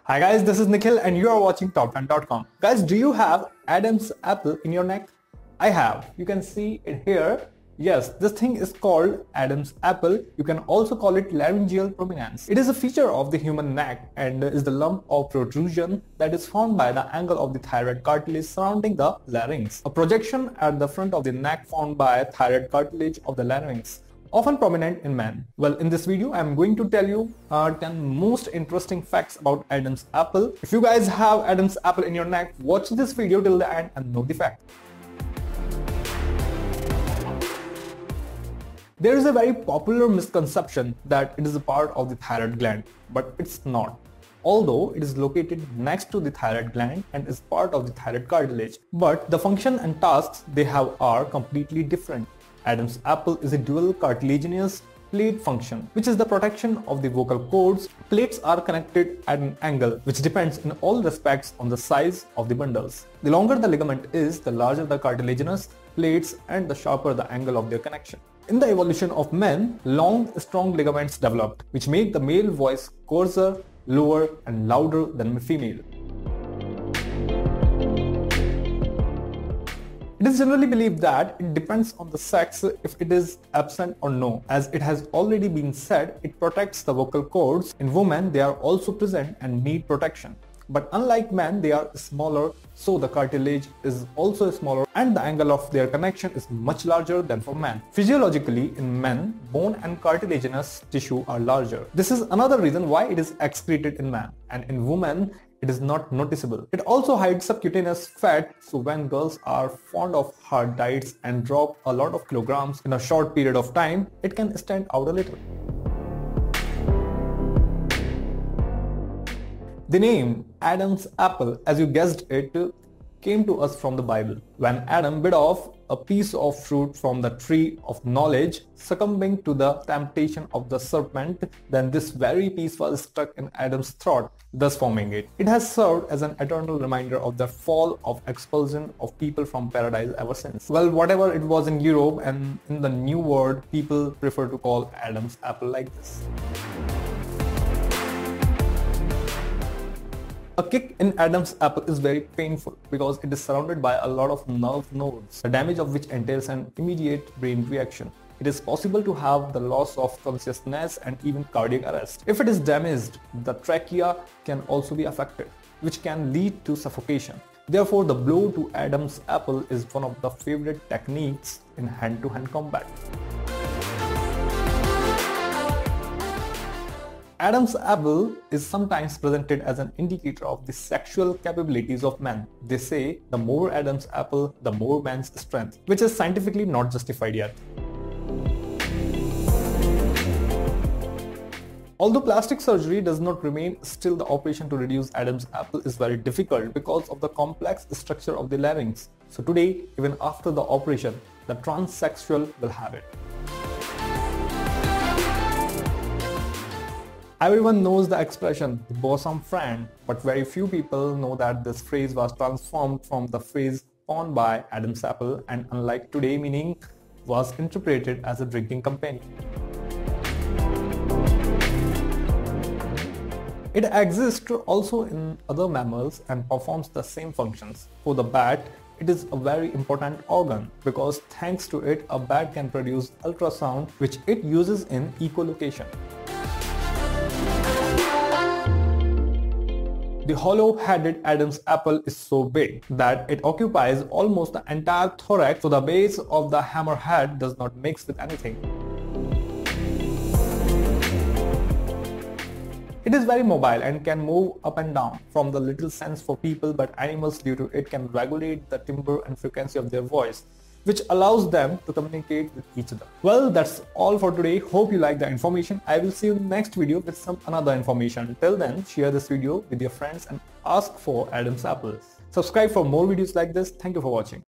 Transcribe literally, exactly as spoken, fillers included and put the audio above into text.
Hi guys, this is Nikhil and you are watching top ten dot com. Guys, do you have Adam's apple in your neck? I have. You can see it here. Yes, this thing is called Adam's apple. You can also call it laryngeal prominence. It is a feature of the human neck and is the lump of protrusion that is formed by the angle of the thyroid cartilage surrounding the larynx. A projection at the front of the neck formed by thyroid cartilage of the larynx, often prominent in men. Well, in this video, I am going to tell you uh, ten most interesting facts about Adam's apple. If you guys have Adam's apple in your neck, watch this video till the end and know the fact. There is a very popular misconception that it is a part of the thyroid gland, but it's not. Although it is located next to the thyroid gland and is part of the thyroid cartilage, but the function and tasks they have are completely different. Adam's apple is a dual cartilaginous plate function, which is the protection of the vocal cords. Plates are connected at an angle which depends in all respects on the size of the bundles. The longer the ligament is, the larger the cartilaginous plates and the sharper the angle of their connection. In the evolution of men, long, strong ligaments developed, which make the male voice coarser, lower and louder than the female. It is generally believed that it depends on the sex if it is absent or no. As it has already been said, it protects the vocal cords. In women, they are also present and need protection. But unlike men, they are smaller, so the cartilage is also smaller and the angle of their connection is much larger than for men. Physiologically, in men, bone and cartilaginous tissue are larger. This is another reason why it is excreted in men, and in women, it is not noticeable. It also hides subcutaneous fat, so when girls are fond of hard diets and drop a lot of kilograms in a short period of time, it can stand out a little. The name Adam's apple, as you guessed it, came to us from the Bible. When Adam bit off a piece of fruit from the tree of knowledge, succumbing to the temptation of the serpent, then this very piece was stuck in Adam's throat, thus forming it. It has served as an eternal reminder of the fall of expulsion of people from paradise ever since. Well, whatever it was in Europe and in the New World, people prefer to call Adam's apple like this. A kick in Adam's apple is very painful because it is surrounded by a lot of nerve nodes, the damage of which entails an immediate brain reaction. It is possible to have the loss of consciousness and even cardiac arrest. If it is damaged, the trachea can also be affected, which can lead to suffocation. Therefore, the blow to Adam's apple is one of the favorite techniques in hand-to-hand combat. Adam's apple is sometimes presented as an indicator of the sexual capabilities of men. They say the more Adam's apple, the more man's strength, which is scientifically not justified yet. Although plastic surgery does not remain, still the operation to reduce Adam's apple is very difficult because of the complex structure of the larynx. So today, even after the operation, the transsexual will have it. Everyone knows the expression, the bosom friend, but very few people know that this phrase was transformed from the phrase coined by Adam's apple and unlike today meaning was interpreted as a drinking companion. It exists also in other mammals and performs the same functions. For the bat, it is a very important organ because thanks to it, a bat can produce ultrasound which it uses in echolocation. The hollow-headed Adam's apple is so big that it occupies almost the entire thorax, so the base of the hammerhead does not mix with anything. It is very mobile and can move up and down. From the little sense for people, but animals due to it can regulate the timbre and frequency of their voice, which allows them to communicate with each other. Well, that's all for today. Hope you like the information. I will see you in the next video with some another information. Till then, share this video with your friends and ask for Adam's apple. Subscribe for more videos like this. Thank you for watching.